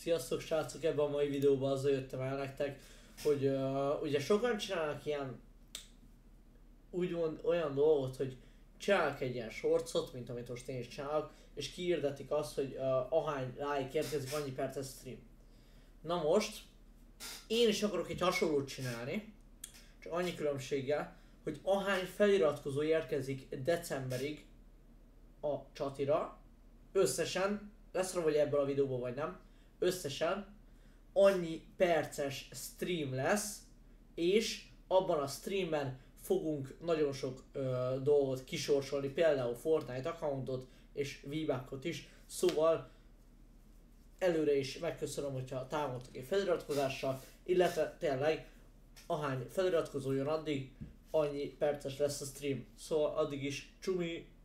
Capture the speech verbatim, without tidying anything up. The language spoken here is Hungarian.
Sziasztok srácok, ebben a mai videóban azzal jöttem el nektek, hogy uh, ugye sokan csinálnak ilyen úgymond olyan dolgot, hogy csinálnak egy ilyen shortsot, mint amit most én is csinálok, és kiirdetik azt, hogy uh, ahány like érkezik, annyi perces stream. Na most, én is akarok egy hasonlót csinálni, csak annyi különbséggel, hogy ahány feliratkozó érkezik decemberig a csatira, összesen, lesz rá vagy ebből a videóból vagy nem, összesen annyi perces stream lesz, és abban a streamben fogunk nagyon sok ö, dolgot kisorsolni, például Fortnite accountot és V-Buckot is, szóval előre is megköszönöm, hogyha támogatok egy feliratkozással, illetve tényleg ahány feliratkozó jön addig, annyi perces lesz a stream, szóval addig is csumi!